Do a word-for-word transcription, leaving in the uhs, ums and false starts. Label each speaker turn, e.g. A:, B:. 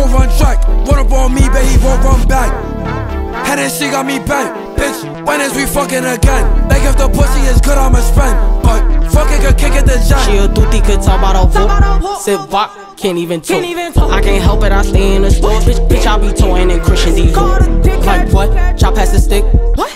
A: won't run track. Run up on me, but he won't run back. Hennessy got me bang. Bitch, when is we fucking again? Like if the pussy is good, I'ma spend. But fucking could kick it the jack.
B: She a dooty, could talk about a whoop. Sit back, can't even talk. I can't help it, I stay in the store. Bitch, bitch, I be toying in Christian Dior. Like what? Chop past the stick.